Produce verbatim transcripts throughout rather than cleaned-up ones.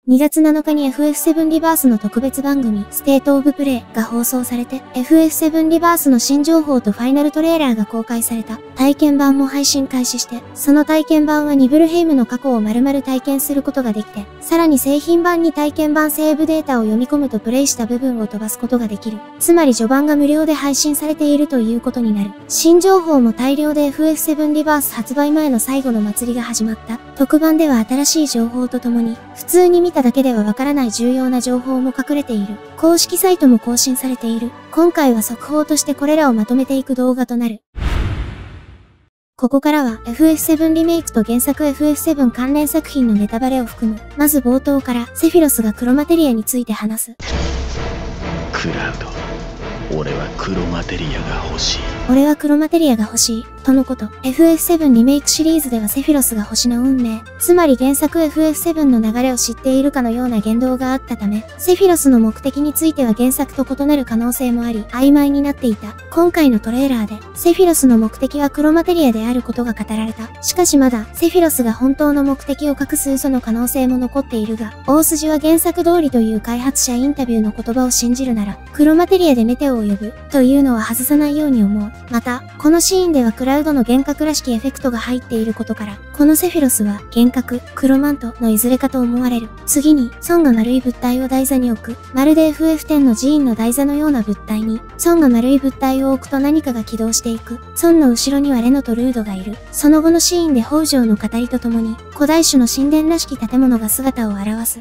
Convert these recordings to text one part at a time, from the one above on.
にがつなのかに エフエフセブン リバースの特別番組ステートオブプレイが放送されて エフエフセブン リバースの新情報とファイナルトレーラーが公開された。体験版も配信開始して、その体験版はニブルヘイムの過去を丸々体験することができて、さらに製品版に体験版セーブデータを読み込むとプレイした部分を飛ばすことができる。つまり序盤が無料で配信されているということになる。新情報も大量で エフエフセブン リバース発売前の最後の祭りが始まった。特番では新しい情報とともに、普通に見ただけではわからない重要な情報も隠れている。公式サイトも更新されている。今回は速報としてこれらをまとめていく動画となる。ここからは エフエフセブン リメイクと原作 エフエフセブン 関連作品のネタバレを含む。まず冒頭からセフィロスがクロマテリアについて話す。 クラウド、俺はクロマテリアが欲しい。 俺はクロマテリアが欲しい。とのこと。エフエフセブン リメイクシリーズではセフィロスが星の運命、つまり原作 エフエフセブン の流れを知っているかのような言動があったため、セフィロスの目的については原作と異なる可能性もあり、曖昧になっていた。今回のトレーラーで、セフィロスの目的はクロマテリアであることが語られた。しかしまだ、セフィロスが本当の目的を隠す嘘の可能性も残っているが、大筋は原作通りという開発者インタビューの言葉を信じるなら、クロマテリアでメテオを呼ぶ、というのは外さないように思う。また、このシーンではクラウドの幻覚らしきエフェクトが入っていることから、このセフィロスは幻覚、クロマントのいずれかと思われる。次に、ソンが丸い物体を台座に置く。まるで エフエフテン の寺院の台座のような物体に、ソンが丸い物体を置くと何かが起動していく。ソンの後ろにはレノとルードがいる。その後のシーンで北条の語りとともに、古代種の神殿らしき建物が姿を現す。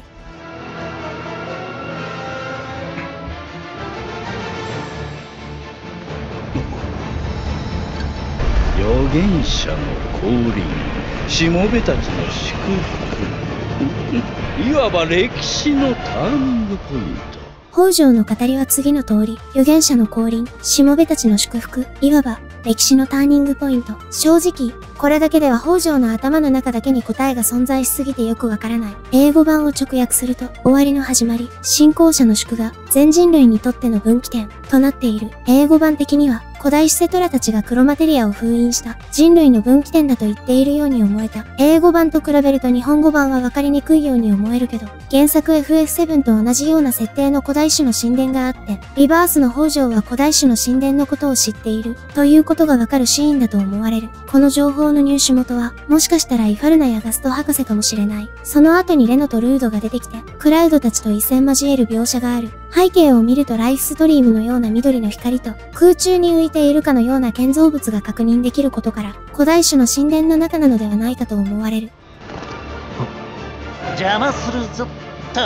預言者の降臨、しもべたちの祝福いわば歴史のターニングポイント。 北条の語りは次の通り、預言者の降臨、しもべたちの祝福、いわば歴史のターニングポイント。正直、これだけでは北条の頭の中だけに答えが存在しすぎてよくわからない。英語版を直訳すると、終わりの始まり、信仰者の祝賀、全人類にとっての分岐点、となっている。英語版的には、古代シセトラたちがクロマテリアを封印した人類の分岐点だと言っているように思えた。英語版と比べると日本語版は分かりにくいように思えるけど、原作 エフエフセブン と同じような設定の古代種の神殿があって、リバースの北条は古代種の神殿のことを知っている、ということがわかるシーンだと思われる。この情報の入手元は、もしかしたらイファルナやガスト博士かもしれない。その後にレノとルードが出てきて、クラウドたちと一戦交える描写がある。背景を見るとライフストリームのような緑の光と、空中に浮いているかのような建造物が確認できることから、古代種の神殿の中なのではないかと思われる。 邪魔するぞと。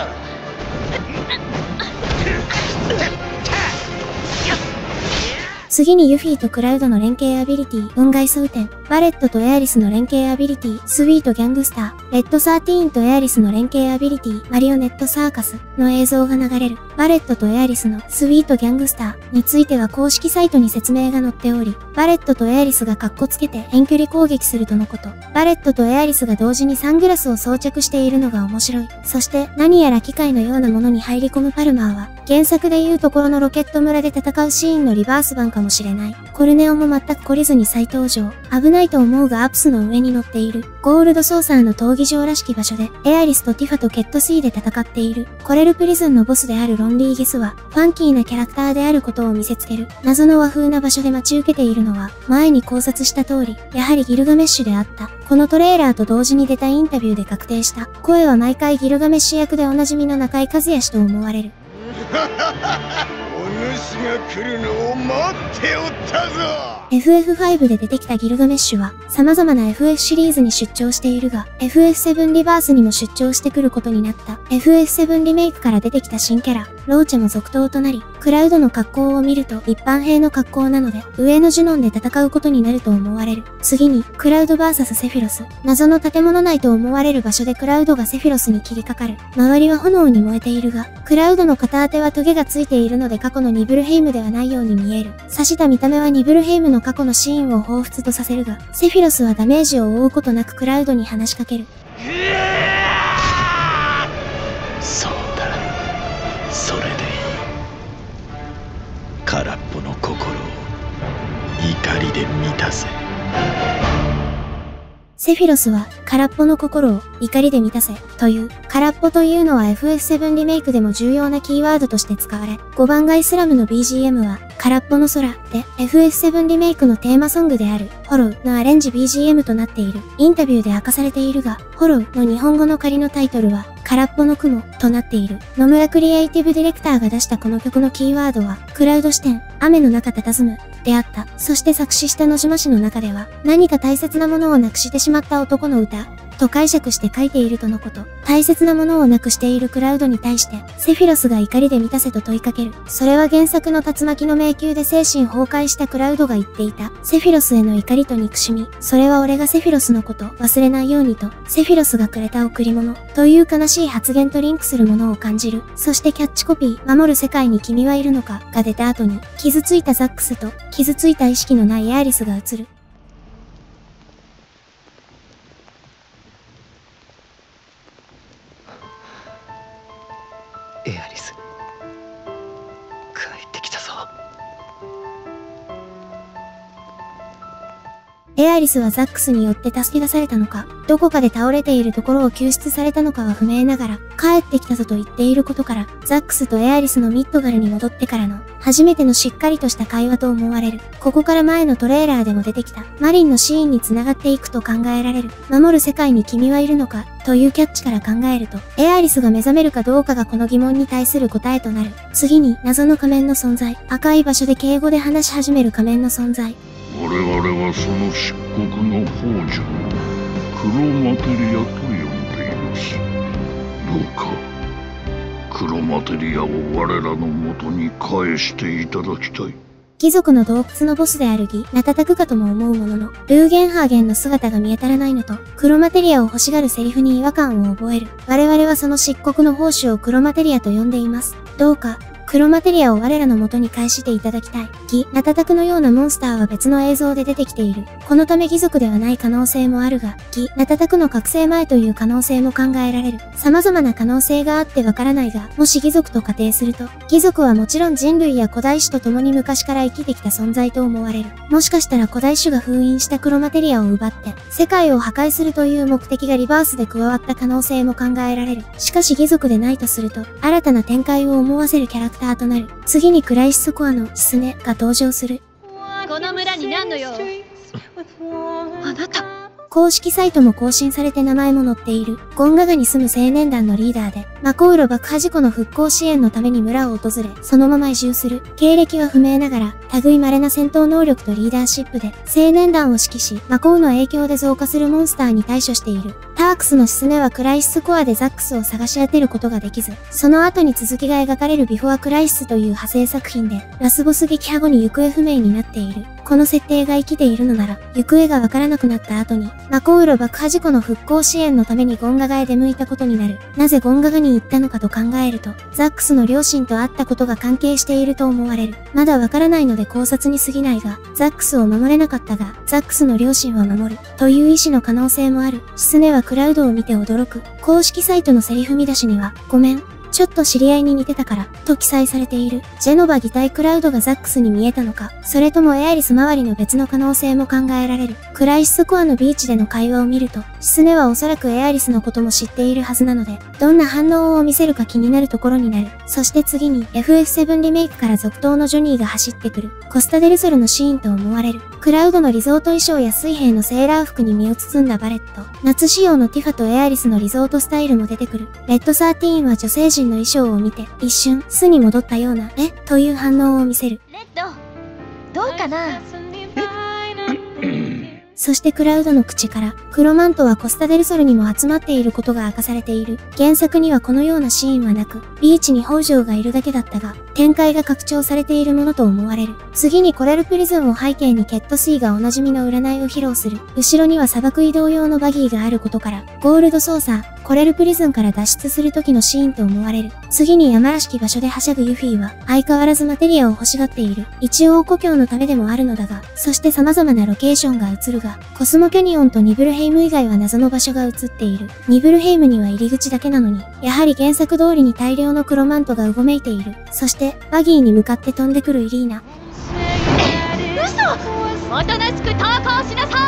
次にユフィとクラウドの連携アビリティ、雲外装填、バレットとエアリスの連携アビリティ、スウィートギャングスター、レッドサーティーンとエアリスの連携アビリティ、マリオネットサーカスの映像が流れる。バレットとエアリスのスウィートギャングスターについては公式サイトに説明が載っており、バレットとエアリスがカッコつけて遠距離攻撃するとのこと。バレットとエアリスが同時にサングラスを装着しているのが面白い。そして何やら機械のようなものに入り込むパルマーは、原作でいうところのロケット村で戦うシーンのリバース版かもしれない。コルネオも全く懲りずに再登場。危ないと思うがアプスの上に乗っている。ゴールドソーサーの闘技場らしき場所で、エアリスとティファとケットシーで戦っている。コレルプリズンのボスであるロンリーゲスは、ファンキーなキャラクターであることを見せつける。謎の和風な場所で待ち受けているのは、前に考察した通り、やはりギルガメッシュであった。このトレーラーと同時に出たインタビューで確定した。声は毎回ギルガメッシュ役でおなじみの中井和也氏と思われる。 お主が来るのを待っておったぞ。 エフエフファイブ で出てきたギルガメッシュは様々な エフエフ シリーズに出張しているが エフエフセブン リバースにも出張してくることになった。 エフエフセブン リメイクから出てきた新キャラローチェも続投となり、クラウドの格好を見ると一般兵の格好なので上のジュノンで戦うことになると思われる。次にクラウド ブイエス セフィロス。謎の建物内と思われる場所でクラウドがセフィロスに切りかかる。周りは炎に燃えているがクラウドの片手はトゲがついているので過去のニブルヘイムではないように見える。刺した見た目はニブルヘイムの過去のシーンを彷彿とさせるが、セフィロスはダメージを負うことなくクラウドに話しかける。 そうだ、それでいい。空っぽの心を怒りで満たせ。 セフィロスは空っぽの心を怒りで満たせという。空っぽというのは エフエフセブン リメイクでも重要なキーワードとして使われ、ごばん街スラムの ビージーエム は空っぽの空で エフエフセブン リメイクのテーマソングであるフォローのアレンジ ビージーエム となっている。インタビューで明かされているが、フォローの日本語の仮のタイトルは空っぽの雲となっている。野村クリエイティブディレクターが出したこの曲のキーワードはクラウド視点、雨の中佇むであった。そして作詞した野島氏の中では何か大切なものをなくしてしまった男の歌と解釈して書いているとのこと。大切なものをなくしているクラウドに対してセフィロスが怒りで満たせと問いかける。それは原作の竜巻の迷宮で精神崩壊したクラウドが言っていたセフィロスへの怒りと憎しみ。それは俺がセフィロスのこと忘れないようにとセフィロスがくれた贈り物という悲しい発言とリンクするものを感じる。そしてキャッチコピー守る世界に君はいるのかが出た後に傷ついたザックスと傷ついた意識のないエアリスが映る。 エアリス、帰ってきたぞ。 エアリスはザックスによって助け出されたのか、どこかで倒れているところを救出されたのかは不明ながら、帰ってきたぞと言っていることから、ザックスとエアリスのミッドガルに戻ってからの、初めてのしっかりとした会話と思われる。ここから前のトレーラーでも出てきた、マリンのシーンに繋がっていくと考えられる。守る世界に君はいるのかというキャッチから考えると、エアリスが目覚めるかどうかがこの疑問に対する答えとなる。次に、謎の仮面の存在。赤い場所で敬語で話し始める仮面の存在。 我々はその漆黒の宝珠をクロマテリアと呼んでいます。どうかクロマテリアを我らの元に返していただきたい。 貴族の洞窟のボスであるギ・ナタタクかとも思うものの、ルーゲンハーゲンの姿が見当たらないのと、クロマテリアを欲しがるセリフに違和感を覚える。我々はその漆黒の宝珠をクロマテリアと呼んでいます。どうか、クロマテリアを我らの元に返していただきたい。ギ・ナタタクのようなモンスターは別の映像で出てきている。このため義族ではない可能性もあるが、ギ・ナタタクの覚醒前という可能性も考えられる。様々な可能性があってわからないが、もし義族と仮定すると、義族はもちろん人類や古代種と共に昔から生きてきた存在と思われる。もしかしたら古代種が封印したクロマテリアを奪って、世界を破壊するという目的がリバースで加わった可能性も考えられる。しかし義族でないとすると、新たな展開を思わせるキャラクターとなる。次にクライシスコアのキスネが登場する。 この村に何の用？あなた。 公式サイトも更新されて名前も載っている、ゴンガガに住む青年団のリーダーで、マコウロ爆破事故の復興支援のために村を訪れ、そのまま移住する。経歴は不明ながら、類稀な戦闘能力とリーダーシップで、青年団を指揮し、マコウの影響で増加するモンスターに対処している。タークスのシスネはクライシスコアでザックスを探し当てることができず、その後に続きが描かれるビフォアクライシスという派生作品で、ラスボス撃破後に行方不明になっている。この設定が生きているのなら、行方がわからなくなった後に、マコウロ爆破事故の復興支援のためにゴンガガへ出向いたことになる。なぜゴンガガに行ったのかと考えると、ザックスの両親と会ったことが関係していると思われる。まだわからないので考察に過ぎないが、ザックスを守れなかったが、ザックスの両親は守る。という意思の可能性もある。シスネはクラウドを見て驚く。公式サイトのセリフ見出しには、ごめん。ちょっと知り合いに似てたから、と記載されている。ジェノバ擬態クラウドがザックスに見えたのか、それともエアリス周りの別の可能性も考えられる。クライシスコアのビーチでの会話を見ると、シスネはおそらくエアリスのことも知っているはずなので、どんな反応を見せるか気になるところになる。そして次に エフエフセブン リメイクから続投のジョニーが走ってくる。コスタデルソルのシーンと思われる。クラウドのリゾート衣装や水兵のセーラー服に身を包んだバレット。夏仕様のティファとエアリスのリゾートスタイルも出てくる。レッドサーティーンは女性陣の衣装を見て、一瞬、巣に戻ったような、えという反応を見せる。 レッド、どうかな？ そしてクラウドの口から、クロマントはコスタデルソルにも集まっていることが明かされている。原作にはこのようなシーンはなく、ビーチに北条がいるだけだったが、展開が拡張されているものと思われる。次にコレルプリズンを背景にケットシーがおなじみの占いを披露する。後ろには砂漠移動用のバギーがあることから、ゴールドソーサー、コレルプリズンから脱出する時のシーンと思われる。次に山らしき場所ではしゃぐユフィは、相変わらずマテリアを欲しがっている。一応故郷のためでもあるのだが、そして様々なロケーションが映るが、コスモキャニオンとニブルヘイム以外は謎の場所が映っている。ニブルヘイムには入り口だけなのに、やはり原作通りに大量のクロマントがうごめいている。そして、バギーに向かって飛んでくるイリーナ。 嘘！おとなしく投降しなさい！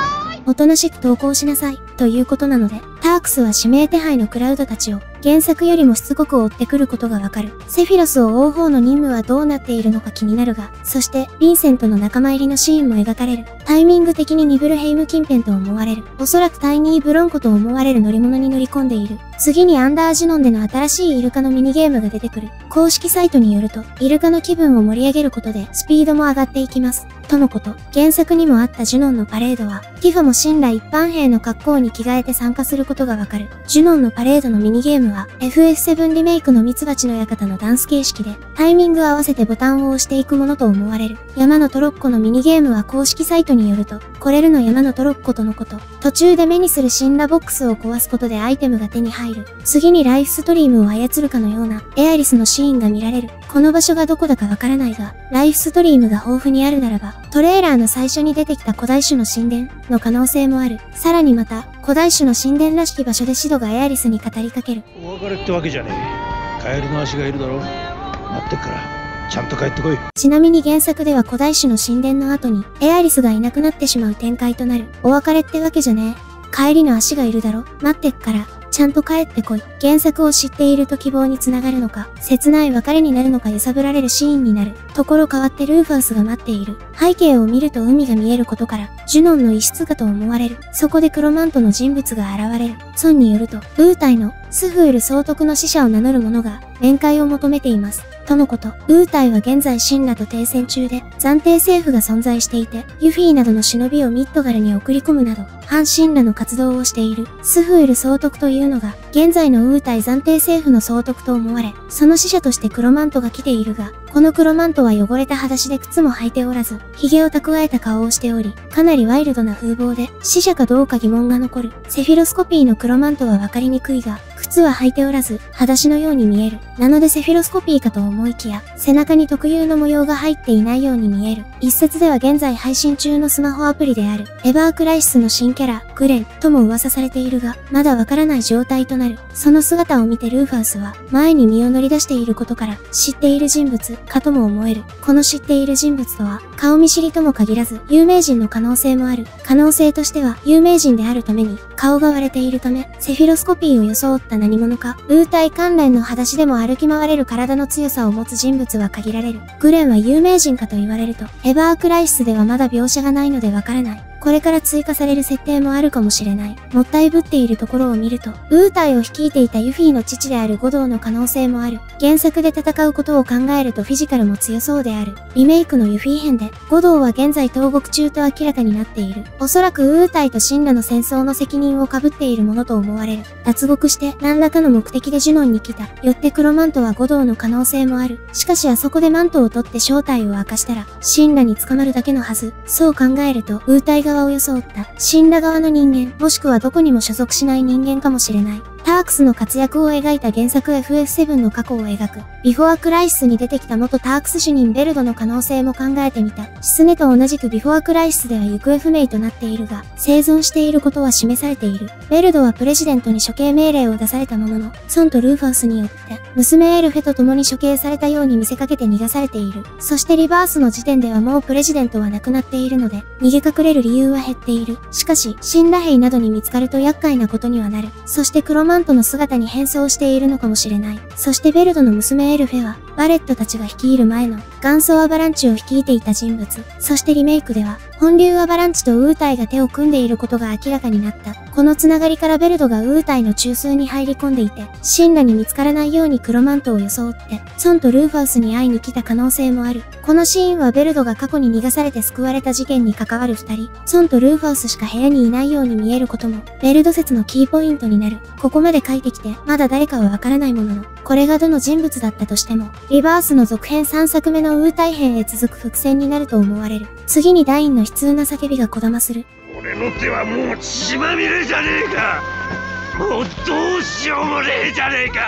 おとなしく投降しなさい、ということなので、タークスは指名手配のクラウドたちを、原作よりもしつこく追ってくることがわかる。セフィロスを追う方の任務はどうなっているのか気になるが、そして、ヴィンセントの仲間入りのシーンも描かれる。タイミング的にニブルヘイム近辺と思われる。おそらくタイニーブロンコと思われる乗り物に乗り込んでいる。次にアンダージュノンでの新しいイルカのミニゲームが出てくる。公式サイトによると、イルカの気分を盛り上げることで、スピードも上がっていきます。とのこと。原作にもあったジュノンのパレードは、ティファも神羅一般兵の格好に着替えて参加することがわかる。ジュノンのパレードのミニゲームは、エフエフセブン リメイクのミツバチの館のダンス形式で、タイミング合わせてボタンを押していくものと思われる。山のトロッコのミニゲームは公式サイトによると、コレルの山のトロッコとのこと。途中で目にする神羅ボックスを壊すことでアイテムが手に入る。次にライフストリームを操るかのような、エアリスのシーンが見られる。この場所がどこだかわからないが、ライフストリームが豊富にあるならば、トレーラーの最初に出てきた古代種の神殿の可能性もある。さらにまた、古代種の神殿らしき場所でシドがエアリスに語りかける。 お別れってわけじゃねえ。カエルの足がいるだろ。待ってっから、ちゃんと帰ってこい。 ちなみに原作では古代種の神殿の後に、エアリスがいなくなってしまう展開となる。お別れってわけじゃねえ。帰りの足がいるだろ。待ってっから。ちゃんと帰ってこい。原作を知っていると希望につながるのか、切ない別れになるのか揺さぶられるシーンになる。ところ変わってルーファウスが待っている。背景を見ると海が見えることから、ジュノンの一室かと思われる。そこでクロマントの人物が現れる。孫によると、ウータイのスフール総督の使者を名乗る者が面会を求めています。とのこと。ウータイは現在神羅と停戦中で、暫定政府が存在していて、ユフィなどの忍びをミッドガルに送り込むなど、反神羅の活動をしている。スフール総督というのが、現在のウータイ暫定政府の総督と思われ、その使者としてクロマントが来ているが、このクロマントは汚れた裸足で靴も履いておらず、髭を蓄えた顔をしており、かなりワイルドな風貌で、死者かどうか疑問が残る。セフィロスコピーのクロマントはわかりにくいが、靴は履いておらず、裸足のように見える。なのでセフィロスコピーかと思いきや、背中に特有の模様が入っていないように見える。一説では現在配信中のスマホアプリである、エバークライシスの新キャラ、グレン、とも噂されているが、まだわからない状態となる。その姿を見てルーファウスは、前に身を乗り出していることから、知っている人物、かとも思える。この知っている人物とは、顔見知りとも限らず、有名人の可能性もある。可能性としては、有名人であるために、顔が割れているため、セフィロスコピーを装った何者か、ウータイ関連の裸足でも歩き回れる体の強さを持つ人物は限られる。グレンは有名人かと言われると、エバークライシスではまだ描写がないのでわからない。これから追加される設定もあるかもしれない。もったいぶっているところを見ると、ウータイを率いていたユフィの父であるゴドウの可能性もある。原作で戦うことを考えるとフィジカルも強そうである。リメイクのユフィ編で、ゴドウは現在投獄中と明らかになっている。おそらくウータイと神羅の戦争の責任を被っているものと思われる。脱獄して何らかの目的でジュノンに来た。よってクロマントはゴドウの可能性もある。しかしあそこでマントを取って正体を明かしたら、神羅に捕まるだけのはず。そう考えると、ウータイ側を装った。神羅側の人間、もしくはどこにも所属しない人間かもしれない。タークスの活躍を描いた原作 エフエフセブン の過去を描く。ビフォアクライシスに出てきた元タークス主任ベルドの可能性も考えてみた。シスネと同じくビフォアクライシスでは行方不明となっているが、生存していることは示されている。ベルドはプレジデントに処刑命令を出されたものの、ソンとルーファウスによって、娘エルフェと共に処刑されたように見せかけて逃がされている。そしてリバースの時点ではもうプレジデントは亡くなっているので、逃げ隠れる理由は減っている。しかし、神羅兵などに見つかると厄介なことにはなる。そしてクロマントの姿に変装しているのかもしれない。そしてベルドの娘エルフェは、バレットたちが率いる前の元祖アバランチを率いていた人物。そしてリメイクでは、本流アバランチとウータイが手を組んでいることが明らかになった。このつながりからベルドがウータイの中枢に入り込んでいて、神羅に見つからないようにクロマントを装って、ソンとルーファウスに会いに来た可能性もある。このシーンはベルドが過去に逃がされて救われた事件に関わる二人、ソンとルーファウスしか部屋にいないように見えることも、ベルド説のキーポイントになる。ここまで書いてきて、まだ誰かはわからないものの、これがどの人物だったとしても、リバースの続編さんさくめのウータイ編へ続く伏線になると思われる。次にダインの悲痛な叫びがこだまする。 俺の手はもう血まみれじゃねえか。もうどうしようもねえじゃねえか。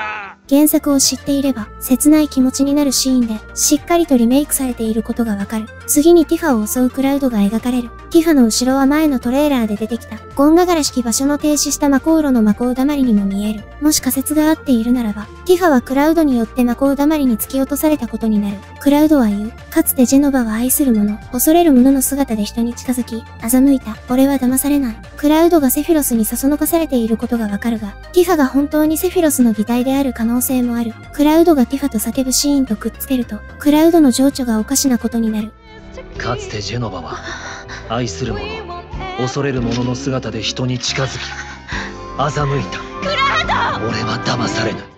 原作を知っていれば、切ない気持ちになるシーンで、しっかりとリメイクされていることがわかる。次にティファを襲うクラウドが描かれる。ティファの後ろは前のトレーラーで出てきた、ゴンガガらしき場所の停止した魔航路の魔鋼溜まりにも見える。もし仮説が合っているならば、ティファはクラウドによって魔鋼溜まりに突き落とされたことになる。クラウドは言う。かつてジェノバは愛する者、恐れる者の姿で人に近づき、欺いた。俺は騙されない。クラウドがセフィロスにそそのかされていることがわかるが、ティファが本当にセフィロスの擬態である可能性もある。クラウドがティファと叫ぶシーンとくっつけると、クラウドの情緒がおかしなことになる。 かつてジェノバは愛する者、恐れる者の姿で人に近づき欺いた。クラウド！俺は騙されない。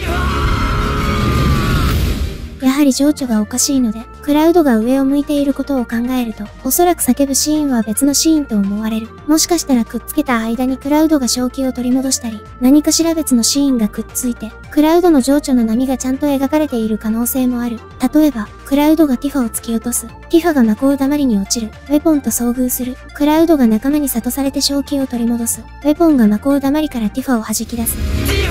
やはり情緒がおかしいので、クラウドが上を向いていることを考えると、おそらく叫ぶシーンは別のシーンと思われる。もしかしたらくっつけた間にクラウドが正気を取り戻したり、何かしら別のシーンがくっついて、クラウドの情緒の波がちゃんと描かれている可能性もある。例えば、クラウドがティファを突き落とす。ティファが魔鋼溜まりに落ちる。ウェポンと遭遇する。クラウドが仲間に諭されて正気を取り戻す。ウェポンが魔鋼溜まりからティファを弾き出す。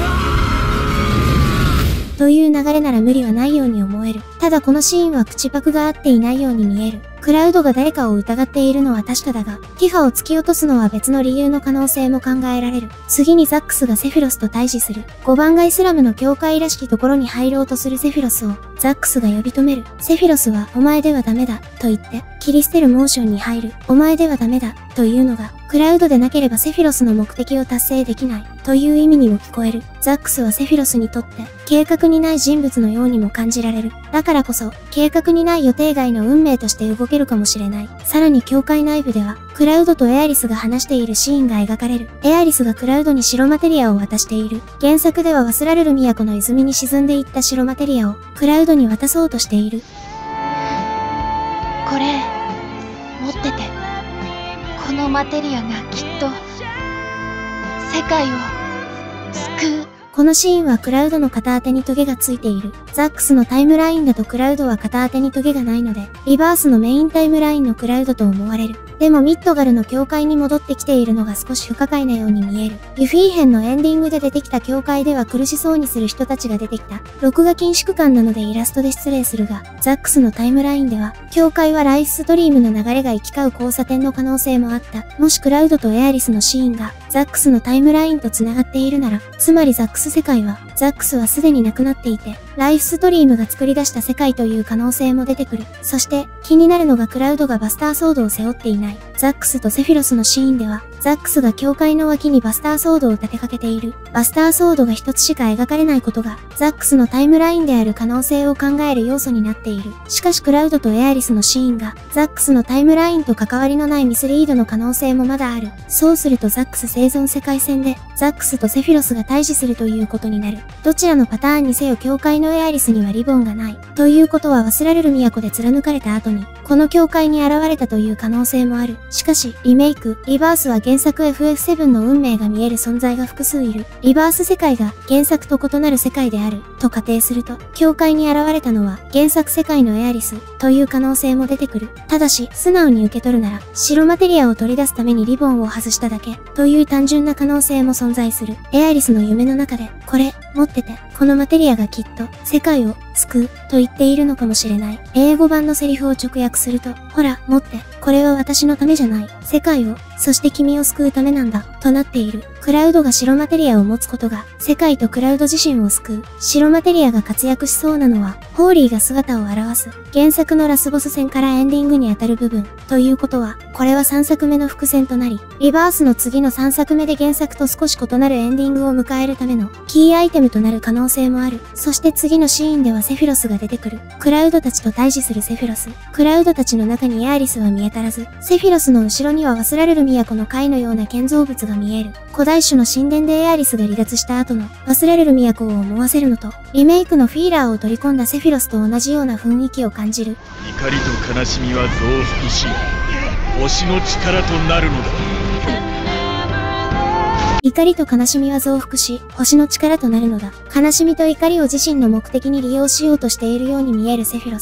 という流れなら無理はないように思える。ただこのシーンは口パクが合っていないように見える。クラウドが誰かを疑っているのは確かだが、ティファを突き落とすのは別の理由の可能性も考えられる。次にザックスがセフィロスと対峙する。ごばんがイスラムの教会らしきところに入ろうとするセフィロスを、ザックスが呼び止める。セフィロスは、お前ではダメだ、と言って、切り捨てるモーションに入る。お前ではダメだ、というのが、クラウドでなければセフィロスの目的を達成できない、という意味にも聞こえる。ザックスはセフィロスにとって、計画にない人物のようにも感じられる。だからこそ、計画にない予定外の運命として動けるかもしれない。さらに教会内部では、クラウドとエアリスが話しているシーンが描かれる。エアリスがクラウドに白マテリアを渡している。原作では忘られる都の泉に沈んでいった白マテリアを、クラウドに渡そうとしている。 これ持ってて。このマテリアがきっと世界を救う。 このシーンはクラウドの片当てにトゲがついている。ザックスのタイムラインだとクラウドは片当てにトゲがないので、リバースのメインタイムラインのクラウドと思われる。でもミッドガルの教会に戻ってきているのが少し不可解なように見える。ユフィー編のエンディングで出てきた教会では苦しそうにする人たちが出てきた。録画禁止区間なのでイラストで失礼するが、ザックスのタイムラインでは、教会はライフストリームの流れが行き交う交差点の可能性もあった。もしクラウドとエアリスのシーンが、ザックスのタイムラインと繋がっているなら、つまりザックス世界は、ザックスはすでに亡くなっていて、ライフストリームが作り出した世界という可能性も出てくる。そして、気になるのがクラウドがバスターソードを背負っていない。ザックスとセフィロスのシーンでは、ザックスが教会の脇にバスターソードを立てかけている。バスターソードが一つしか描かれないことが、ザックスのタイムラインである可能性を考える要素になっている。しかしクラウドとエアリスのシーンが、ザックスのタイムラインと関わりのないミスリードの可能性もまだある。そうするとザックス生存世界線で、ザックスとセフィロスが対峙するということになる。どちらのパターンにせよ教会のエアリスにはリボンがない。ということは忘られる都で貫かれた後に、この教会に現れたという可能性もある。しかし、リメイク、リバースは原作 エフエフセブン の運命が見える存在が複数いる。リバース世界が原作と異なる世界である、と仮定すると、教会に現れたのは原作世界のエアリス、という可能性も出てくる。ただし、素直に受け取るなら、白マテリアを取り出すためにリボンを外しただけ、という単純な可能性も存在する。エアリスの夢の中で、これ、持ってて、このマテリアがきっと、世界を救う、と言っているのかもしれない。英語版のセリフを直訳すると、ほら、持って、これは私のためじゃない。世界を、そして君を救うためなんだ、となっている。クラウドが白マテリアを持つことが、世界とクラウド自身を救う。白マテリアが活躍しそうなのは、ホーリーが姿を現す。原作のラスボス戦からエンディングにあたる部分。ということは、これはさんさくめの伏線となり、リバースの次のさんさくめで原作と少し異なるエンディングを迎えるための、キーアイテムとなる可能性もある。そして次のシーンではセフィロスが出てくる。クラウドたちと対峙するセフィロス。クラウドたちの中にエアリスは見当たらず、セフィロスの後ろには忘られる都の貝のような建造物が見える。古代種の神殿でエアリスが離脱した後の忘れる都を思わせるのと、リメイクのフィーラーを取り込んだセフィロスと同じような雰囲気を感じる。 怒りと悲しみは増幅し、星の力となるのだ。 怒りと悲しみは増幅し、星の力となるのだ。悲しみと怒りを自身の目的に利用しようとしているように見えるセフィロス。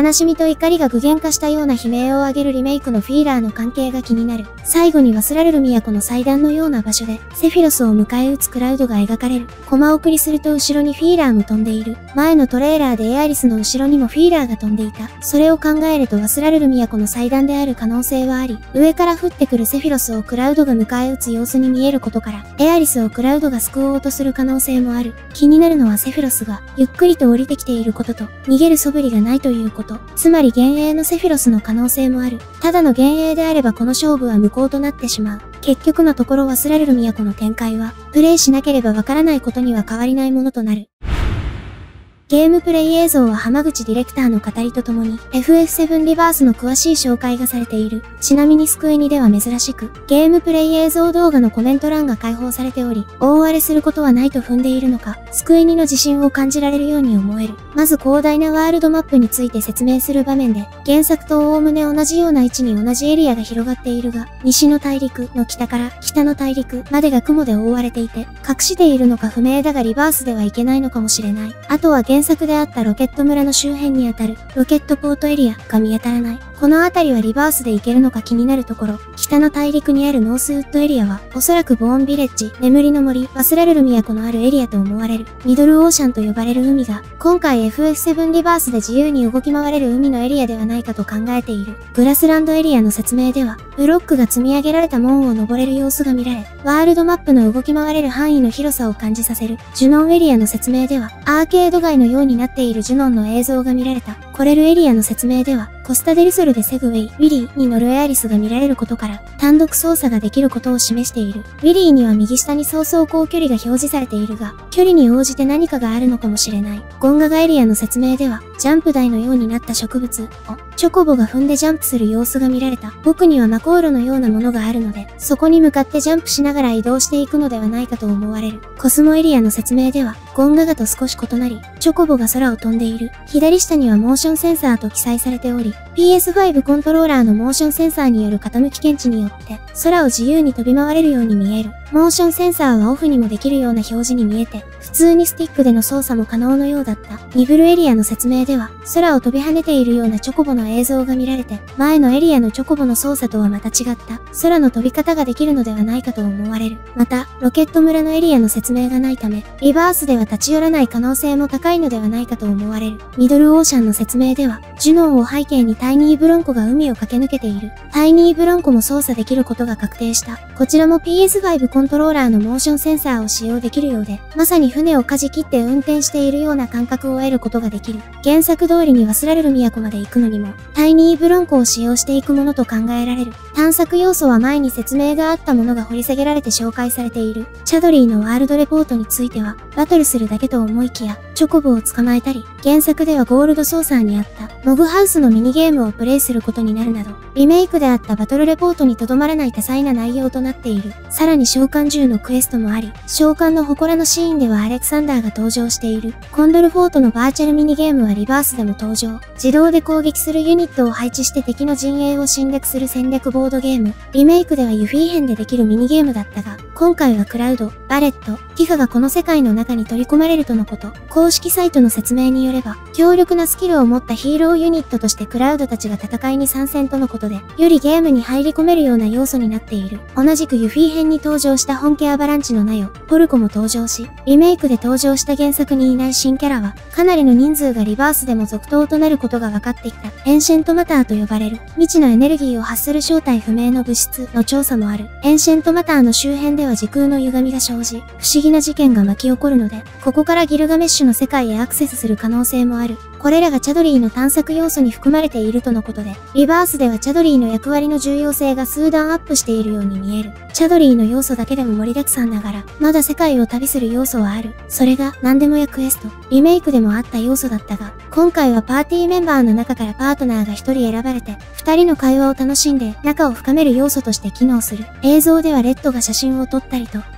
悲しみと怒りが具現化したような悲鳴を上げるリメイクのフィーラーの関係が気になる。最後に忘れられる都の祭壇のような場所で、セフィロスを迎え撃つクラウドが描かれる。コマ送りすると後ろにフィーラーも飛んでいる。前のトレーラーでエアリスの後ろにもフィーラーが飛んでいた。それを考えると忘れられる都の祭壇である可能性はあり、上から降ってくるセフィロスをクラウドが迎え撃つ様子に見えることから、エアリスをクラウドが救おうとする可能性もある。気になるのはセフィロスが、ゆっくりと降りてきていることと、逃げる素振りがないということ。つまり幻影のセフィロスの可能性もある。ただの幻影であればこの勝負は無効となってしまう。結局のところ忘れられる都の展開は、プレイしなければわからないことには変わりないものとなる。ゲームプレイ映像は浜口ディレクターの語りとともに エフエフセブン リバースの詳しい紹介がされている。ちなみにスクエニでは珍しく、ゲームプレイ映像動画のコメント欄が開放されており、大荒れすることはないと踏んでいるのか、スクエニの自信を感じられるように思える。まず広大なワールドマップについて説明する場面で、原作とおおむね同じような位置に同じエリアが広がっているが、西の大陸の北から北の大陸までが雲で覆われていて、隠しているのか不明だがリバースではいけないのかもしれない。あとは原作であったロケット村の周辺にあたるロケットポートエリアが見当たらない。この辺りはリバースで行けるのか気になるところ。北の大陸にあるノースウッドエリアは、おそらくボーンビレッジ、眠りの森、忘れられる都のあるエリアと思われる。ミドルオーシャンと呼ばれる海が、今回 エフエフセブン リバースで自由に動き回れる海のエリアではないかと考えている。グラスランドエリアの説明では、ブロックが積み上げられた門を登れる様子が見られ、ワールドマップの動き回れる範囲の広さを感じさせる。ジュノンエリアの説明では、アーケード街のようになっているジュノンの映像が見られた。コレルエリアの説明では、コスタデルソルでセグウェイ、ウィリーに乗るエアリスが見られることから、単独操作ができることを示している。ウィリーには右下に走走行距離が表示されているが、距離に応じて何かがあるのかもしれない。ゴンガガエリアの説明では、ジャンプ台のようになった植物を、チョコボが踏んでジャンプする様子が見られた。僕には魔航路のようなものがあるので、そこに向かってジャンプしながら移動していくのではないかと思われる。コスモエリアの説明では、ゴンガガと少し異なり、チョコボが空を飛んでいる。左下にはモーションセンサーと記載されており、ピーエスファイブ コントローラーのモーションセンサーによる傾き検知によって、空を自由に飛び回れるように見える。モーションセンサーはオフにもできるような表示に見えて、普通にスティックでの操作も可能のようだった。ニブルエリアの説明では、空を飛び跳ねているようなチョコボの映像が見られて、前のエリアのチョコボの操作とはまた違った、空の飛び方ができるのではないかと思われる。また、ロケット村のエリアの説明がないため、リバースでは立ち寄らない可能性も高いのではないかと思われる。ミドルオーシャンの説明では、ジュノンを背景にタイニーブロンコが海を駆け抜けている。タイニーブロンコも操作できることが確定した。こちらも ピーエスファイブ コントローラーのモーションセンサーを使用できるようで、まさに船を舵切って運転しているような感覚を得ることができる。原作通りに忘れられる都まで行くのにも、タイニーブロンコを使用していくものと考えられる。探索要素は前に説明があったものが掘り下げられて紹介されている。チャドリーのワールドレポートについては、バトルするだけと思いきや、チョコボを捕まえたり、原作ではゴールドソーサーにあった、モグハウスのミニゲームをプレイすることになるなど、リメイクであったバトルレポートにとどまらない多彩な内容となっている。さらに召喚獣のクエストもあり、召喚の祠のシーンではアレクサンダーが登場している。コンドルフォートのバーチャルミニゲームはリバースでも登場。自動で攻撃するユニットを配置して敵の陣営を侵略する戦略ボードゲーム。リメイクではユフィ編でできるミニゲームだったが、今回はクラウド、バレット、ティファがこの世界の中に取り込まれるとのこと。公式サイトの説明によれば、強力なスキルを持ったヒーローユニットとしてクラウドたちが戦いに参戦とのことで、よりゲームに入り込めるような要素になっている。同じくユフィ編に登場した本家アバランチのナヨ、ポルコも登場し、リメイクで登場した原作にいない新キャラは、かなりの人数がリバースでも続投となることが分かってきた。エンシェントマターと呼ばれる、未知のエネルギーを発する正体不明の物質の調査もある。エンシェントマターの周辺では時空の歪みが生じ、不思議な事件が巻き起こるので、ここからギルガメッシュの世界へアクセスする可能性もある。これらがチャドリーの探索要素に含まれているとのことで、リバースではチャドリーの役割の重要性が数段アップしているように見える。チャドリーの要素だけでも盛りだくさんながら、まだ世界を旅する要素はある。それが、何でもやクエスト。リメイクでもあった要素だったが、今回はパーティーメンバーの中からパートナーが一人選ばれて、二人の会話を楽しんで仲を深める要素として機能する。映像ではレッドが写真を撮ったりと、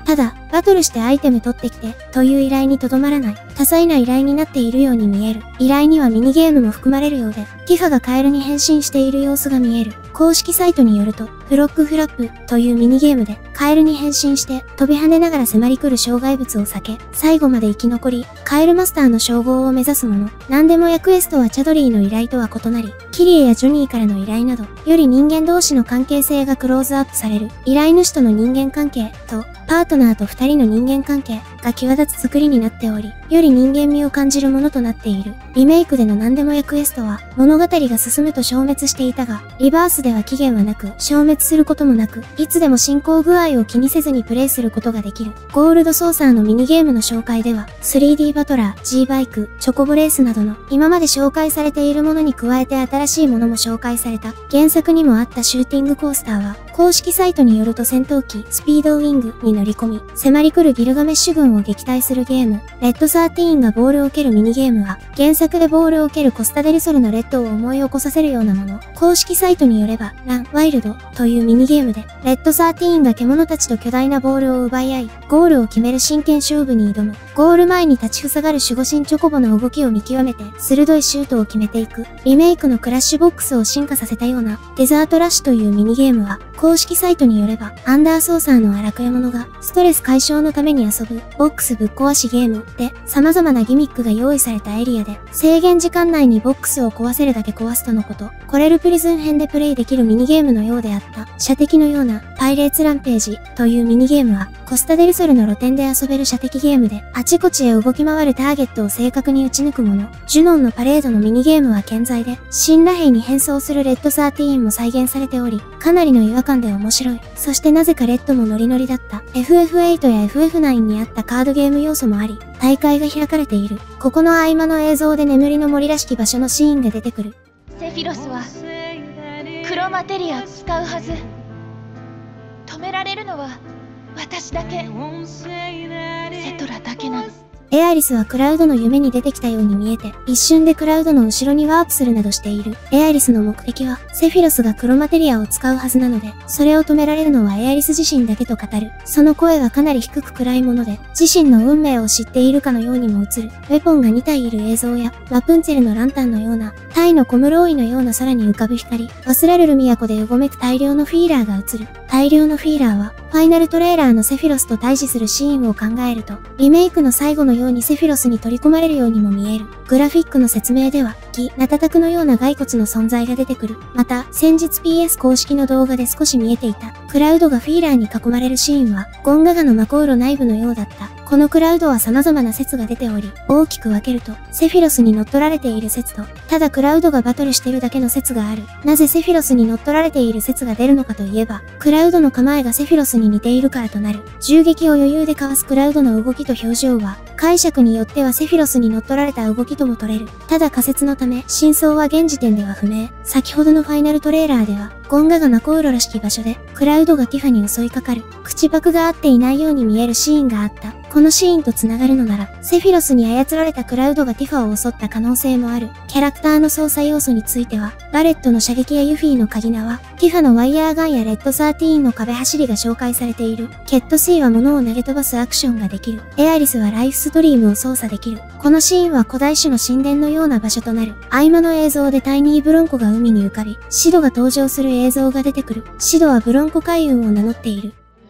ただ、バトルしてアイテム取ってきて、という依頼にとどまらない、多彩な依頼になっているように見える。依頼にはミニゲームも含まれるようで、ティファがカエルに変身している様子が見える。公式サイトによると、フロックフラップというミニゲームで、カエルに変身して飛び跳ねながら迫り来る障害物を避け、最後まで生き残り、カエルマスターの称号を目指すもの。何でもやクエストはチャドリーの依頼とは異なり、キリエやジョニーからの依頼など、より人間同士の関係性がクローズアップされる。依頼主との人間関係と、パートナーと二人の人間関係が際立つ作りになっており、より人間味を感じるものとなっている。リメイクでの何でもやクエストは、物語が進むと消滅していたが、リバースでは期限はなく、消滅することもなく、いつでも進行具合を気にせずにプレイすることができる。ゴールドソーサーのミニゲームの紹介では、スリーディー バトラー、G バイク、チョコボレースなどの今まで紹介されているものに加えて新しいものも紹介された。原作にもあったシューティングコースターは、公式サイトによると戦闘機、スピードウィングに乗り込み、迫り来るギルガメッシュ軍を撃退するゲーム。レッドサーティーンがボールを蹴るミニゲームは、原作でボールを蹴るコスタデルソルのレッドを思い起こさせるようなもの。公式サイトによれば、ラン、ワイルドというミニゲームで、レッドサーティーンが獣たちと巨大なボールを奪い合い、ゴールを決める真剣勝負に挑む。ゴール前に立ちふさがる守護神チョコボの動きを見極めて、鋭いシュートを決めていく。リメイクのクラッシュボックスを進化させたような、デザートラッシュというミニゲームは、公式サイトによれば、アンダーソーサーの荒くれ者が、ストレス解消のために遊ぶ、ボックスぶっ壊しゲームで、様々なギミックが用意されたエリアで、制限時間内にボックスを壊せるだけ壊すとのこと。コレルプリズン編でプレイできるミニゲームのようであった。射的のような、パイレーツランページというミニゲームは、コスタデルソルの露店で遊べる射的ゲームで、あちこちへ動き回るターゲットを正確に撃ち抜くもの。ジュノンのパレードのミニゲームは健在で、新羅兵に変装するレッドサーティーンも再現されており、かなりの違和感で面白い。そしてなぜかレッドもノリノリだった。エフエフエイト や エフエフナイン にあったカードゲーム要素もあり、大会が開かれている。ここの合間の映像で眠りの森らしき場所のシーンが出てくる。 セフィロスは黒マテリアを使うはず。止められるのは私だけ、セトラだけなの。 エアリスはクラウドの夢に出てきたように見えて、一瞬でクラウドの後ろにワープするなどしている。エアリスの目的は、セフィロスが黒マテリアを使うはずなので、それを止められるのはエアリス自身だけと語る。その声はかなり低く暗いもので、自身の運命を知っているかのようにも映る。ウェポンがに体いる映像や、ラプンツェルのランタンのような、タイのコムローイのような空に浮かぶ光、ワスラルル都でうごめく大量のフィーラーが映る。大量のフィーラーは、ファイナルトレーラーのセフィロスと対峙するシーンを考えると、リメイクの最後のようにセフィロスに取り込まれるようにも見える。グラフィックの説明では、ギ・ナタタクのような骸骨の存在が出てくる。また、先日 ピーエス 公式の動画で少し見えていた、クラウドがフィーラーに囲まれるシーンは、ゴンガガの魔航路内部のようだった。このクラウドは様々な説が出ており、大きく分けると、セフィロスに乗っ取られている説と、ただクラウドがバトルしてるだけの説がある。なぜセフィロスに乗っ取られている説が出るのかといえば、クラウドの構えがセフィロスに似ているからとなる。銃撃を余裕でかわすクラウドの動きと表情は、解釈によってはセフィロスに乗っ取られた動きとも取れる。ただ仮説のため、真相は現時点では不明。先ほどのファイナルトレーラーでは、ゴンガが魔航路らしき場所で、クラウドがティファに襲いかかる。口パクが合っていないように見えるシーンがあった。このシーンと繋がるのなら、セフィロスに操られたクラウドがティファを襲った可能性もある。キャラクターの操作要素については、バレットの射撃やユフィの鍵縄、ティファのワイヤーガンやレッドサーティーンの壁走りが紹介されている。ケット C は物を投げ飛ばすアクションができる。エアリスはライフストリームを操作できる。このシーンは古代種の神殿のような場所となる。合間の映像でタイニーブロンコが海に浮かび、シドが登場する映像が出てくる。シドはブロンコ海運を名乗っている。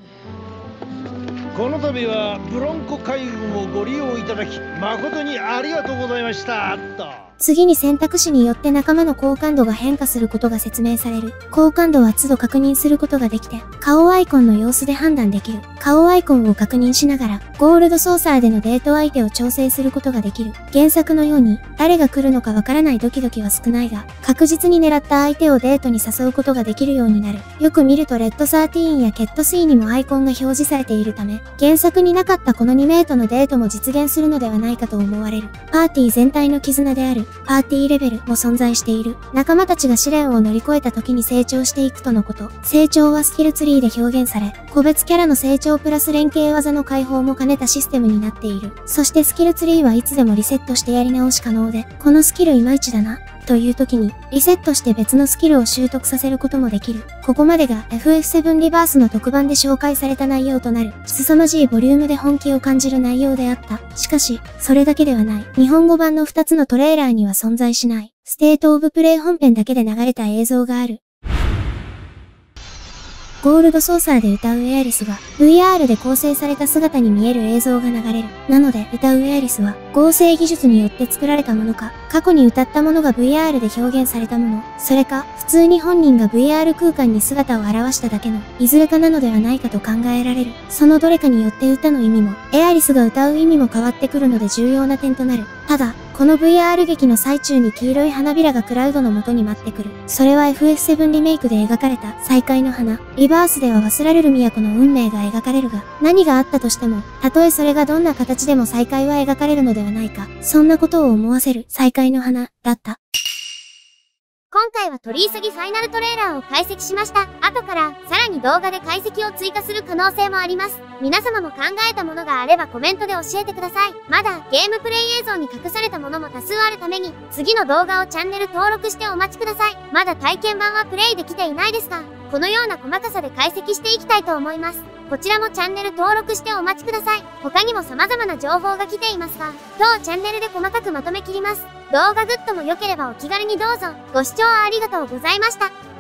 この度はブロンコ海運をご利用いただき誠にありがとうございましたと。 次に選択肢によって仲間の好感度が変化することが説明される。好感度は都度確認することができて、顔アイコンの様子で判断できる。顔アイコンを確認しながら、ゴールドソーサーでのデート相手を調整することができる。原作のように、誰が来るのかわからないドキドキは少ないが、確実に狙った相手をデートに誘うことができるようになる。よく見るとレッドサーティーンやケット C にもアイコンが表示されているため、原作になかったこのに名とのデートも実現するのではないかと思われる。パーティー全体の絆である、パーティーレベルも存在している。仲間たちが試練を乗り越えた時に成長していくとのこと。成長はスキルツリーで表現され、個別キャラの成長プラス連携技の解放も兼ねたシステムになっている。そしてスキルツリーはいつでもリセットしてやり直し可能で、このスキルいまいちだな、 という時に、リセットして別のスキルを習得させることもできる。ここまでが エフエフセブン リバースの特番で紹介された内容となる、凄まじいボリュームで本気を感じる内容であった。しかし、それだけではない。日本語版のふたつのトレーラーには存在しない、ステートオブプレイ本編だけで流れた映像がある。ゴールドソーサーで歌うエアリスが ブイアール で構成された姿に見える映像が流れる。なので歌うエアリスは合成技術によって作られたものか、過去に歌ったものが ブイアール で表現されたもの、それか普通に本人が ブイアール 空間に姿を現しただけのいずれかなのではないかと考えられる。そのどれかによって歌の意味もエアリスが歌う意味も変わってくるので重要な点となる。ただ、この ブイアール 劇の最中に黄色い花びらがクラウドの元に待ってくる。それは エフエフセブン リメイクで描かれた再会の花。リバースでは忘られる都の運命が描かれるが、何があったとしても、たとえそれがどんな形でも再会は描かれるのではないか。そんなことを思わせる再会の花だった。 今回は取り急ぎファイナルトレーラーを解析しました。後からさらに動画で解析を追加する可能性もあります。皆様も考えたものがあればコメントで教えてください。まだゲームプレイ映像に隠されたものも多数あるために、次の動画をチャンネル登録してお待ちください。まだ体験版はプレイできていないですが、このような細かさで解析していきたいと思います。こちらもチャンネル登録してお待ちください。他にも様々な情報が来ていますが、当チャンネルで細かくまとめきります。動画グッドも良ければお気軽にどうぞ。ご視聴ありがとうございました。